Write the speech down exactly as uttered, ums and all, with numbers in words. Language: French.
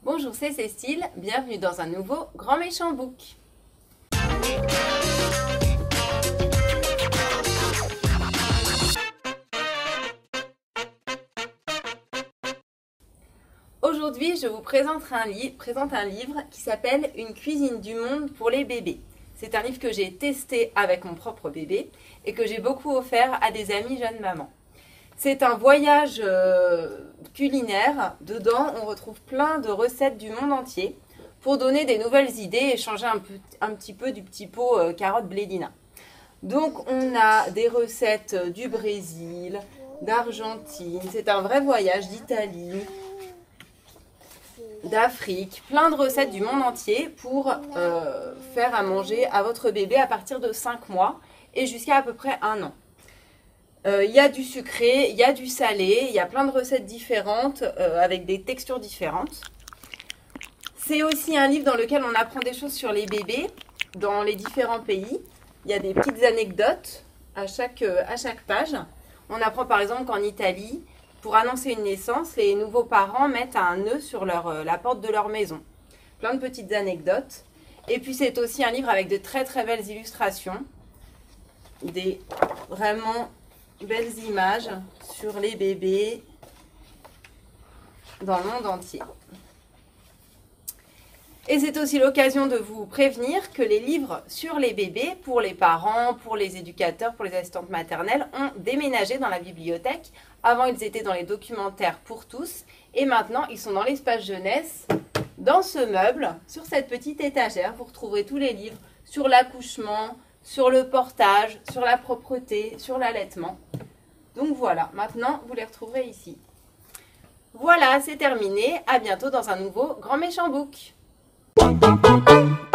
Bonjour, c'est Cécile, bienvenue dans un nouveau Grand Méchant Book. Aujourd'hui, je vous présente un, li présente un livre qui s'appelle Une cuisine du monde pour les bébés. C'est un livre que j'ai testé avec mon propre bébé et que j'ai beaucoup offert à des amis jeunes mamans. C'est un voyage euh, culinaire. Dedans, on retrouve plein de recettes du monde entier pour donner des nouvelles idées et changer un, peu, un petit peu du petit pot euh, carotte blédina. Donc, on a des recettes du Brésil, d'Argentine. C'est un vrai voyage d'Italie, d'Afrique. Plein de recettes du monde entier pour euh, faire à manger à votre bébé à partir de cinq mois et jusqu'à à peu près un an. Il euh, y a du sucré, il y a du salé, il y a plein de recettes différentes euh, avec des textures différentes. C'est aussi un livre dans lequel on apprend des choses sur les bébés dans les différents pays. Il y a des petites anecdotes à chaque, euh, à chaque page. On apprend par exemple qu'en Italie, pour annoncer une naissance, les nouveaux parents mettent un nœud sur leur, euh, la porte de leur maison. Plein de petites anecdotes. Et puis c'est aussi un livre avec de très très belles illustrations. Des vraiment belles images sur les bébés dans le monde entier. Et c'est aussi l'occasion de vous prévenir que les livres sur les bébés, pour les parents, pour les éducateurs, pour les assistantes maternelles, ont déménagé dans la bibliothèque. Avant, ils étaient dans les documentaires pour tous et maintenant, ils sont dans l'espace jeunesse, dans ce meuble, sur cette petite étagère. Vous retrouverez tous les livres sur l'accouchement, sur le portage, sur la propreté, sur l'allaitement. Donc voilà, maintenant vous les retrouverez ici. Voilà, c'est terminé. À bientôt dans un nouveau Grand Méchant Book.